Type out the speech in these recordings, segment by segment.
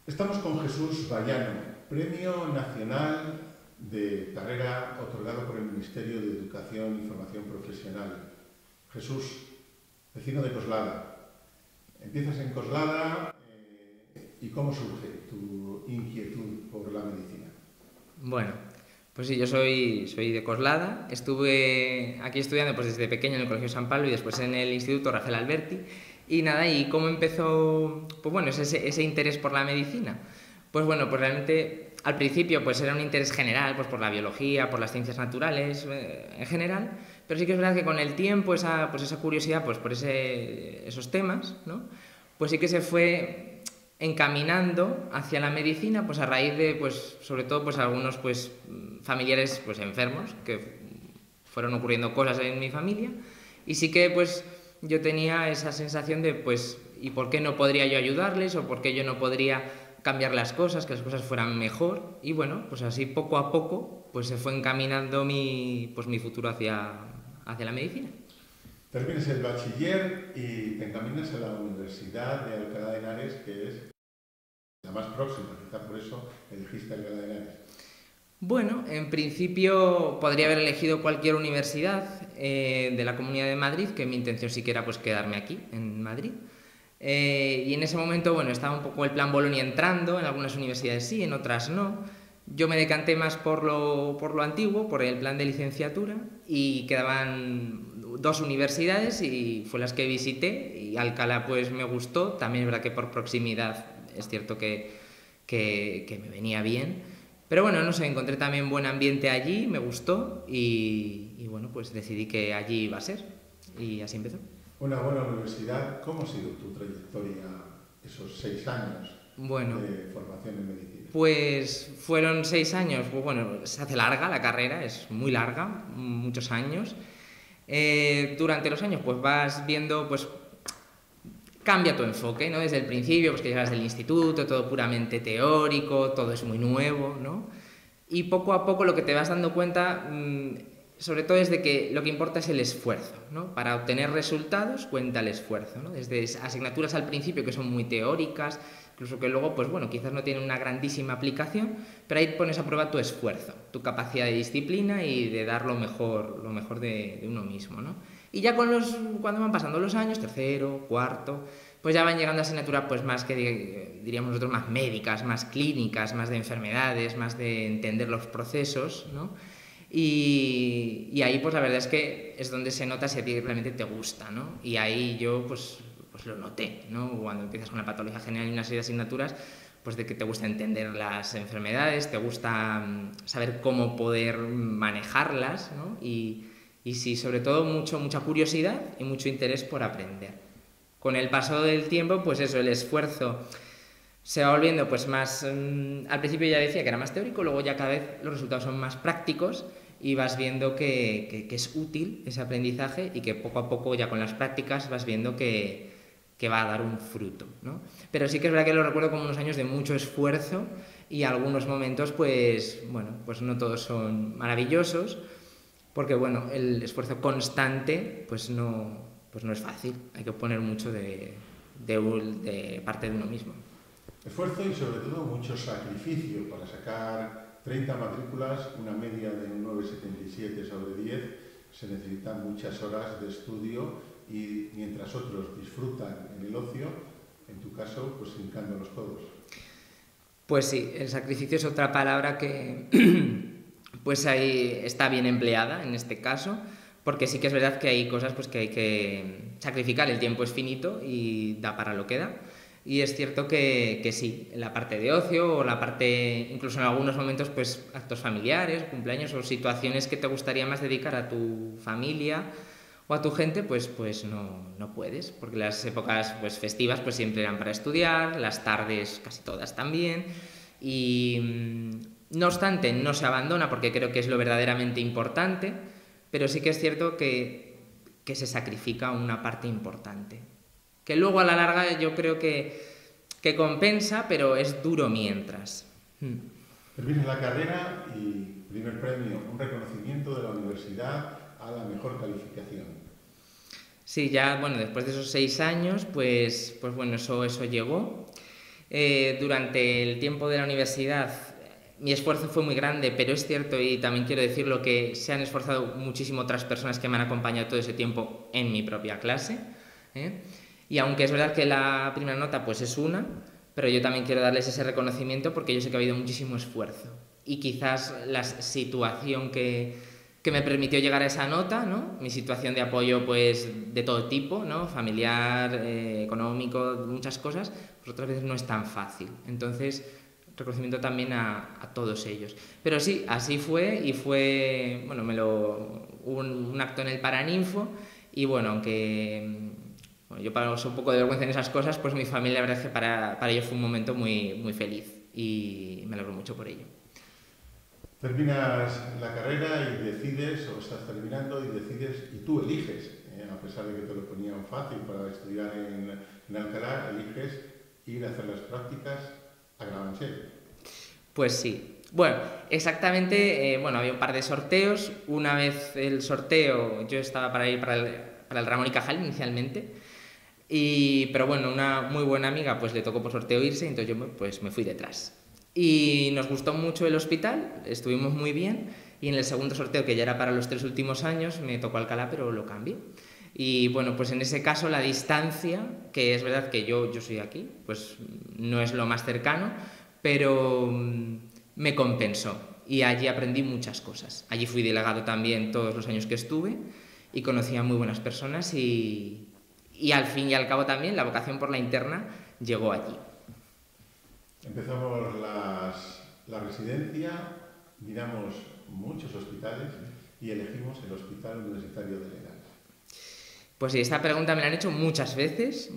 Estamos con Jesús Bayano, Premio Nacional de Carrera otorgado por el Ministerio de Educación y Formación Profesional. Jesús, vecino de Coslada. Empiezas en Coslada y ¿cómo surge tu inquietud por la medicina? Bueno, pues sí, yo soy de Coslada. Estuve aquí estudiando pues desde pequeño en el Colegio San Pablo y después en el Instituto Rafael Alberti. Y nada, ¿y cómo empezó pues bueno, ese interés por la medicina? Pues bueno, pues realmente al principio pues era un interés general pues por la biología, por las ciencias naturales en general, pero sí que es verdad que con el tiempo esa curiosidad pues por esos temas, ¿no? Pues sí que se fue encaminando hacia la medicina pues a raíz de pues sobre todo pues algunos pues familiares pues enfermos que fueron ocurriendo cosas en mi familia y sí que pues yo tenía esa sensación de pues ¿y por qué no podría yo ayudarles o por qué yo no podría cambiar las cosas, que las cosas fueran mejor? Y bueno, pues así poco a poco pues se fue encaminando mi futuro hacia la medicina. Terminas el bachiller y te encaminas a la Universidad de Alcalá de Henares, que es la más próxima, quizá por eso elegiste Alcalá de Henares. Bueno, en principio podría haber elegido cualquier universidad de la Comunidad de Madrid, que mi intención sí que era pues quedarme aquí, en Madrid. Y en ese momento, bueno, estaba un poco el plan Bolonia entrando, en algunas universidades sí, en otras no. Yo me decanté más por lo antiguo, por el plan de licenciatura, y quedaban dos universidades y fue las que visité, y Alcalá pues me gustó, también es verdad que por proximidad es cierto que me venía bien, pero bueno, no sé, encontré también buen ambiente allí, me gustó, y bueno, pues decidí que allí iba a ser, y así empezó. Una buena universidad. ¿Cómo ha sido tu trayectoria esos 6 años Bueno, de formación en medicina? pues fueron 6 años, pues bueno, se hace larga la carrera, es muy larga, muchos años. Durante los años pues vas viendo, pues cambia tu enfoque, ¿no? Desde el principio, pues que llegas del instituto, todo puramente teórico, todo es muy nuevo, ¿no? Y poco a poco lo que te vas dando cuenta, sobre todo es de que lo que importa es el esfuerzo, ¿no? Para obtener resultados cuenta el esfuerzo, ¿no? Desde asignaturas al principio que son muy teóricas, incluso que luego, pues bueno, quizás no tienen una grandísima aplicación, pero ahí pones a prueba tu esfuerzo, tu capacidad de disciplina y de dar lo mejor de uno mismo, ¿no? Y ya cuando van pasando los años, tercero, cuarto, pues ya van llegando asignaturas pues más que diríamos nosotros más médicas, más clínicas, más de enfermedades, más de entender los procesos, ¿no? Y ahí pues la verdad es que es donde se nota si a ti realmente te gusta, ¿no? Y ahí yo pues lo noté, ¿no? Cuando empiezas con la patología general y una serie de asignaturas, pues de que te gusta entender las enfermedades, te gusta saber cómo poder manejarlas, ¿no? Y sí, sobre todo mucha curiosidad y mucho interés por aprender. Con el paso del tiempo, pues eso, el esfuerzo se va volviendo pues más... al principio ya decía que era más teórico, luego ya cada vez los resultados son más prácticos y vas viendo que es útil ese aprendizaje y que poco a poco ya con las prácticas vas viendo que va a dar un fruto, ¿no? Pero sí que es verdad que lo recuerdo como unos años de mucho esfuerzo y algunos momentos pues, bueno, pues no todos son maravillosos, porque bueno, el esfuerzo constante pues no es fácil, hay que poner mucho de parte de uno mismo. Esfuerzo y sobre todo mucho sacrificio para sacar 30 matrículas, una media de 9,77 sobre 10. Se necesitan muchas horas de estudio y mientras otros disfrutan en el ocio, en tu caso, pues hincando los codos. Pues sí, el sacrificio es otra palabra que pues ahí está bien empleada en este caso, porque sí que es verdad que hay cosas pues que hay que sacrificar, el tiempo es finito y da para lo que da. Y es cierto que sí, la parte de ocio o la parte, incluso en algunos momentos, pues actos familiares, cumpleaños o situaciones que te gustaría más dedicar a tu familia o a tu gente, pues no puedes, porque las épocas pues festivas pues siempre eran para estudiar, las tardes casi todas también, y no obstante no se abandona porque creo que es lo verdaderamente importante, pero sí que es cierto que se sacrifica una parte importante, que luego a la larga yo creo que compensa, pero es duro mientras. Terminas la carrera y primer premio, un reconocimiento de la universidad a la mejor calificación. Sí, ya, bueno, después de esos 6 años, pues bueno, eso llegó. Durante el tiempo de la universidad mi esfuerzo fue muy grande, pero es cierto, y también quiero decirlo, que se han esforzado muchísimo otras personas que me han acompañado todo ese tiempo en mi propia clase, ¿eh? Y aunque es verdad que la primera nota pues es una, pero yo también quiero darles ese reconocimiento porque yo sé que ha habido muchísimo esfuerzo. Y quizás la situación que me permitió llegar a esa nota, ¿no? Mi situación de apoyo pues de todo tipo, ¿no? Familiar, económico, muchas cosas, pues otras veces no es tan fácil. Entonces, reconocimiento también a todos ellos. Pero sí, así fue, y fue, bueno, hubo un acto en el Paraninfo, y bueno, aunque bueno, yo paso un poco de vergüenza en esas cosas, pues mi familia, la verdad es que para ellos fue un momento muy, muy feliz, y me alegro mucho por ello. Terminas la carrera y decides, o estás terminando y decides, y tú eliges, a pesar de que te lo ponían fácil para estudiar en Alcalá, eliges ir a hacer las prácticas a Carabanchel. Pues sí. Bueno, exactamente, bueno, había un par de sorteos. Una vez el sorteo, yo estaba para ir para el Ramón y Cajal inicialmente, pero bueno, una muy buena amiga pues le tocó por sorteo irse, entonces yo pues me fui detrás. Y nos gustó mucho el hospital, estuvimos muy bien, y en el segundo sorteo, que ya era para los 3 últimos años, me tocó Alcalá, pero lo cambié. Y bueno, pues en ese caso la distancia, que es verdad que yo soy aquí, pues no es lo más cercano, pero me compensó, y allí aprendí muchas cosas. Allí fui delegado también todos los años que estuve, y conocí a muy buenas personas, y al fin y al cabo también la vocación por la interna llegó allí. Empezamos la residencia, miramos muchos hospitales y elegimos el Hospital Universitario de Legal. Pues sí, esta pregunta me la han hecho muchas veces,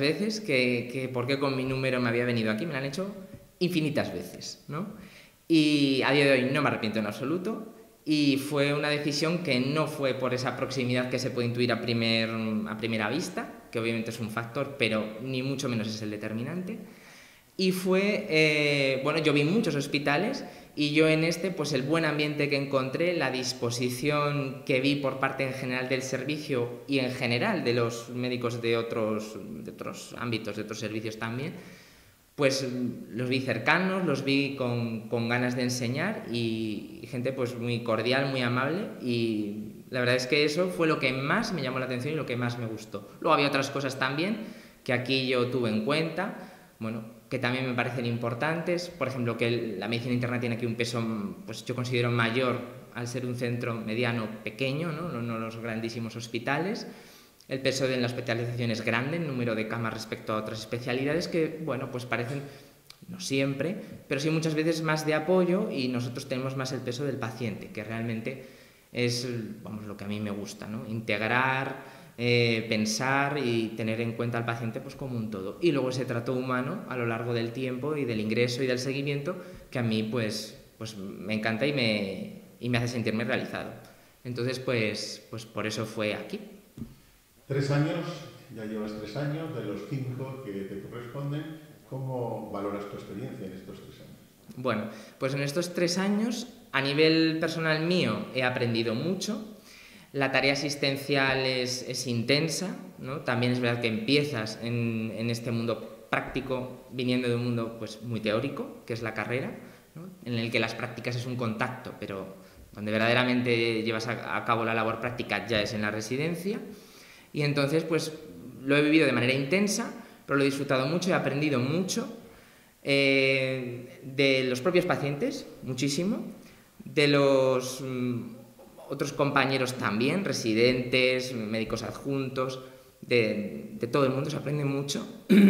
que por qué con mi número me había venido aquí, me la han hecho infinitas veces, ¿no? Y a día de hoy no me arrepiento en absoluto, y fue una decisión que no fue por esa proximidad que se puede intuir a primera vista, que obviamente es un factor, pero ni mucho menos es el determinante. Y fue, bueno, yo vi muchos hospitales, y yo en este, pues el buen ambiente que encontré, la disposición que vi por parte en general del servicio y en general de los médicos de otros ámbitos, de otros servicios también, pues los vi cercanos, los vi con ganas de enseñar, y gente pues muy cordial, muy amable, y la verdad es que eso fue lo que más me llamó la atención y lo que más me gustó. Luego había otras cosas también que aquí yo tuve en cuenta, bueno, que también me parecen importantes, por ejemplo, que la medicina interna tiene aquí un peso, pues yo considero mayor al ser un centro mediano pequeño, no los grandísimos hospitales. El peso de la hospitalización es grande, el número de camas respecto a otras especialidades que, bueno, pues parecen, no siempre, pero sí muchas veces más de apoyo, y nosotros tenemos más el peso del paciente, que realmente es, vamos, lo que a mí me gusta, ¿no? Integrar, pensar y tener en cuenta al paciente pues como un todo, y luego ese trato humano a lo largo del tiempo y del ingreso y del seguimiento, que a mí pues me encanta y me hace sentirme realizado. Entonces pues por eso fue aquí. 3 años, ya llevas 3 años, de los 5 que te corresponden. ¿Cómo valoras tu experiencia en estos 3 años? Bueno, pues en estos 3 años, a nivel personal mío, he aprendido mucho. La tarea asistencial es intensa, ¿no? También es verdad que empiezas en este mundo práctico viniendo de un mundo pues muy teórico, que es la carrera, ¿no? En el que las prácticas es un contacto, pero donde verdaderamente llevas a cabo la labor práctica ya es en la residencia. Y entonces pues lo he vivido de manera intensa, pero lo he disfrutado mucho, he aprendido mucho, de los propios pacientes, muchísimo, de los otros compañeros también, residentes, médicos adjuntos, de todo el mundo se aprende mucho.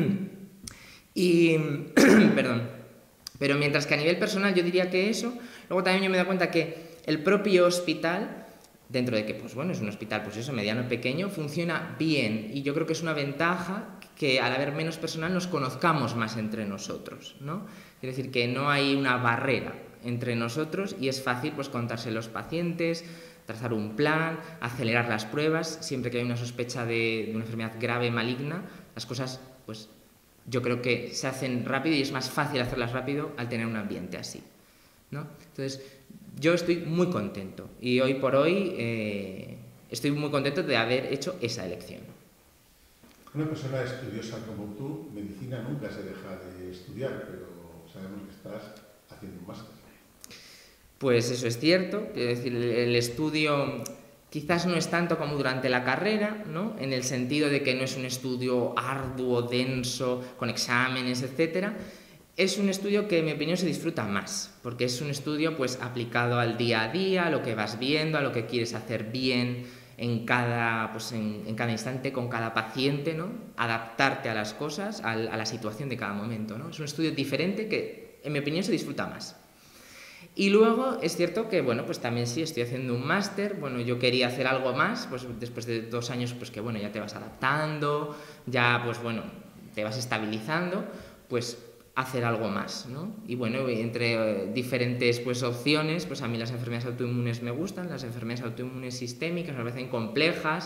Y, perdón, pero mientras que a nivel personal yo diría que eso, luego también yo me he dado cuenta que el propio hospital, dentro de que pues bueno, es un hospital pues eso, mediano, pequeño, funciona bien, y yo creo que es una ventaja que al haber menos personal nos conozcamos más entre nosotros, ¿no? Es decir, que no hay una barrera entre nosotros, y es fácil pues contarse los pacientes, trazar un plan, acelerar las pruebas. Siempre que hay una sospecha de una enfermedad grave, maligna, las cosas pues yo creo que se hacen rápido, y es más fácil hacerlas rápido al tener un ambiente así, ¿no? Entonces yo estoy muy contento, y hoy por hoy estoy muy contento de haber hecho esa elección. Una persona estudiosa como tú, medicina nunca se deja de estudiar, pero sabemos que estás haciendo un máster. Pues eso es cierto, quiero decir, el estudio quizás no es tanto como durante la carrera, ¿no? En el sentido de que no es un estudio arduo, denso, con exámenes, etcétera. Es un estudio que, en mi opinión, se disfruta más, porque es un estudio pues aplicado al día a día, a lo que vas viendo, a lo que quieres hacer bien en cada, pues, en cada instante, con cada paciente, ¿no? Adaptarte a las cosas, a la situación de cada momento, ¿no? Es un estudio diferente que, en mi opinión, se disfruta más. Y luego es cierto que, bueno, pues también sí, estoy haciendo un máster, bueno, yo quería hacer algo más, pues después de 2 años, pues que bueno, ya te vas adaptando, ya pues bueno, te vas estabilizando, pues hacer algo más, ¿no? Y bueno, entre diferentes pues opciones, pues a mí las enfermedades autoinmunes me gustan, las enfermedades autoinmunes sistémicas me parecen complejas,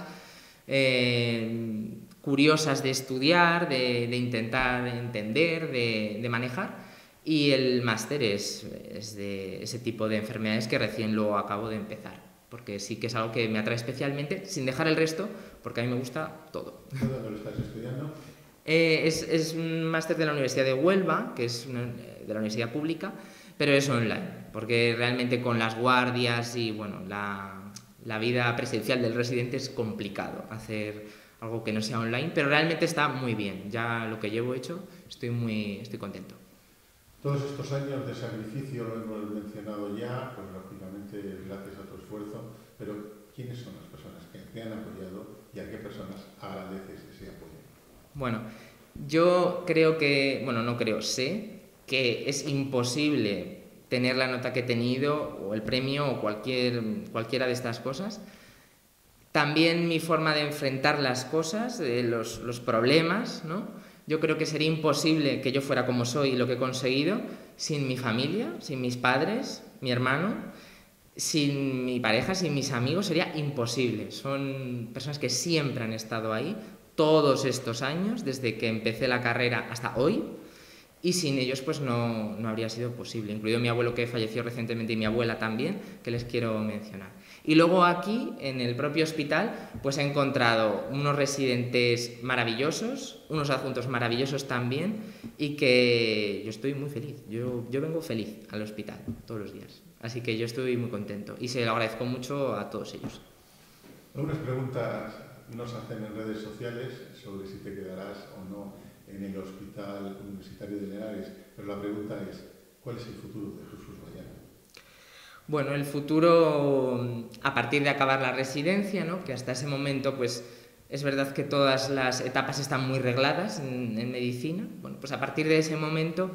curiosas de estudiar, de intentar entender, de manejar. Y el máster es de ese tipo de enfermedades que recién lo acabo de empezar, porque sí que es algo que me atrae especialmente, sin dejar el resto, porque a mí me gusta todo. ¿Dónde lo estás estudiando? Es un máster de la Universidad de Huelva, que es de la universidad pública, pero es online, porque realmente con las guardias y bueno, la vida presencial del residente es complicado hacer algo que no sea online, pero realmente está muy bien. Ya lo que llevo hecho, estoy contento. Todos estos años de sacrificio lo hemos mencionado ya, pues lógicamente gracias a tu esfuerzo, pero ¿quiénes son las personas que te han apoyado y a qué personas agradeces ese apoyo? Bueno, yo creo que, bueno, no creo, sé que es imposible tener la nota que he tenido o el premio o cualquiera de estas cosas. También mi forma de enfrentar las cosas, los problemas, ¿no? Yo creo que sería imposible que yo fuera como soy y lo que he conseguido sin mi familia, sin mis padres, mi hermano, sin mi pareja, sin mis amigos, sería imposible. Son personas que siempre han estado ahí, todos estos años, desde que empecé la carrera hasta hoy, y sin ellos pues no habría sido posible, incluido mi abuelo que falleció recientemente y mi abuela también, que les quiero mencionar. Y luego aquí, en el propio hospital, pues he encontrado unos residentes maravillosos, unos adjuntos maravillosos también, y que yo estoy muy feliz. Yo vengo feliz al hospital todos los días, así que yo estoy muy contento y se lo agradezco mucho a todos ellos. Algunas preguntas nos hacen en redes sociales sobre si te quedarás o no en el Hospital Universitario de Linares, pero la pregunta es, ¿cuál es el futuro de Jesús Bayano? Bueno, el futuro, a partir de acabar la residencia, ¿no? Que hasta ese momento, pues, es verdad que todas las etapas están muy regladas en medicina. Bueno, pues a partir de ese momento,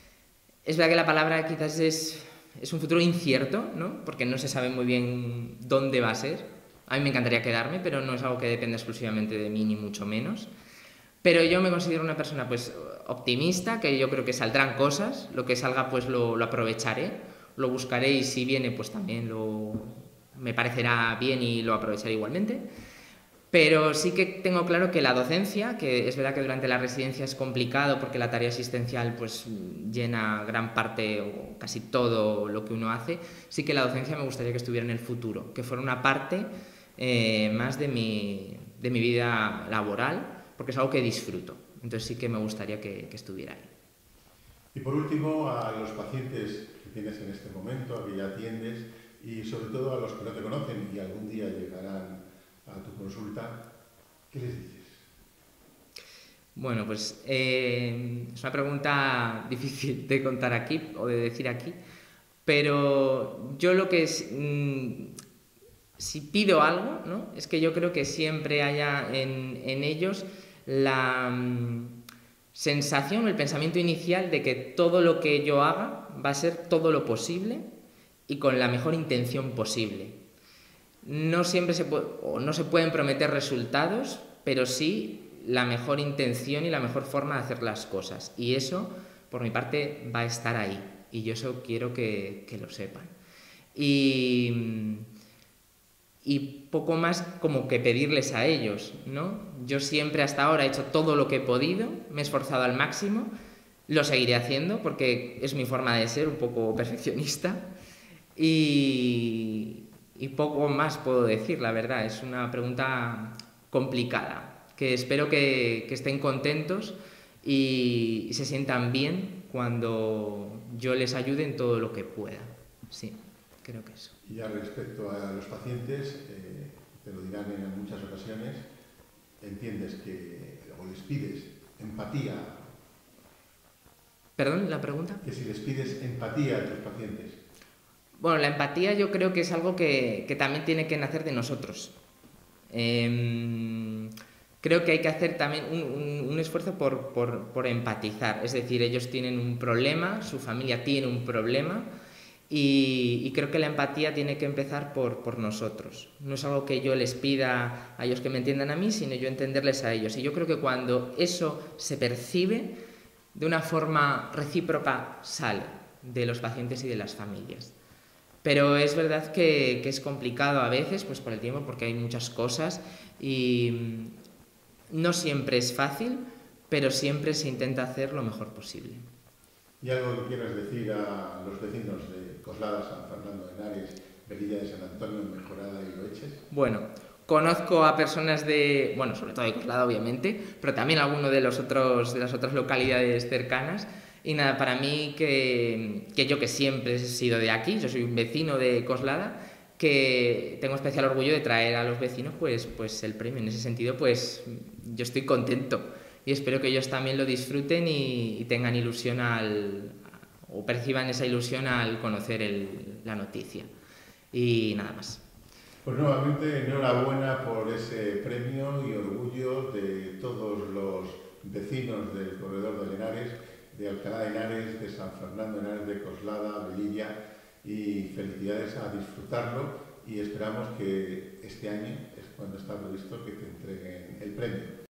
es verdad que la palabra quizás es un futuro incierto, ¿no? Porque no se sabe muy bien dónde va a ser. A mí me encantaría quedarme, pero no es algo que dependa exclusivamente de mí, ni mucho menos. Pero yo me considero una persona, pues, optimista, que yo creo que saldrán cosas, lo que salga, pues, lo aprovecharé. Lo buscaré y si viene pues también me parecerá bien y lo aprovecharé igualmente. Pero sí que tengo claro que la docencia, que es verdad que durante la residencia es complicado porque la tarea asistencial pues llena gran parte o casi todo lo que uno hace, sí que la docencia me gustaría que estuviera en el futuro, que fuera una parte más de mi vida laboral, porque es algo que disfruto. Entonces sí que me gustaría que estuviera ahí. Y por último, a los pacientes que tienes en este momento, a que ya atiendes, y sobre todo a los que no te conocen y algún día llegarán a tu consulta, ¿qué les dices? Bueno, pues es una pregunta difícil de contar aquí o de decir aquí, pero yo lo que es, si pido algo, ¿no? Es que yo creo que siempre haya en ellos la sensación, el pensamiento inicial de que todo lo que yo haga va a ser todo lo posible y con la mejor intención posible. No siempre no se pueden prometer resultados, pero sí la mejor intención y la mejor forma de hacer las cosas. Y eso, por mi parte, va a estar ahí. Y yo eso quiero que lo sepan. Y poco más como que pedirles a ellos, ¿no? Yo siempre hasta ahora he hecho todo lo que he podido, me he esforzado al máximo, lo seguiré haciendo porque es mi forma de ser, un poco perfeccionista, y poco más puedo decir, la verdad, es una pregunta complicada, que espero que estén contentos y se sientan bien cuando yo les ayude en todo lo que pueda. Sí, creo que eso. Y ya respecto a los pacientes, te lo dirán en muchas ocasiones, entiendes que, o les pides empatía. ¿Perdón, la pregunta? Que si les pides empatía a tus pacientes. Bueno, la empatía yo creo que es algo que también tiene que nacer de nosotros. Creo que hay que hacer también un esfuerzo por empatizar. Es decir, ellos tienen un problema, su familia tiene un problema y creo que la empatía tiene que empezar por nosotros. No es algo que yo les pida a ellos que me entiendan a mí, sino yo entenderles a ellos. Y yo creo que cuando eso se percibe, de una forma recíproca sale de los pacientes y de las familias. Pero es verdad que es complicado a veces, pues por el tiempo, porque hay muchas cosas y no siempre es fácil, pero siempre se intenta hacer lo mejor posible. ¿Y algo que quieras decir a los vecinos de Coslada, San Fernando de Henares, Velilla de San Antonio, Mejorada y Loeches? Bueno, conozco a personas sobre todo de Coslada obviamente, pero también algunos de las otras localidades cercanas. Y nada, para mí que yo que siempre he sido de aquí, yo soy un vecino de Coslada, que tengo especial orgullo de traer a los vecinos pues el premio. En ese sentido, pues yo estoy contento y espero que ellos también lo disfruten y tengan ilusión o perciban esa ilusión al conocer la noticia. Y nada más. Pues nuevamente enhorabuena por ese premio y orgullo de todos los vecinos del corredor de Henares, de Alcalá de Henares, de San Fernando de Henares, de Coslada, Velilla, y felicidades a disfrutarlo y esperamos que este año es cuando está previsto que te entreguen el premio.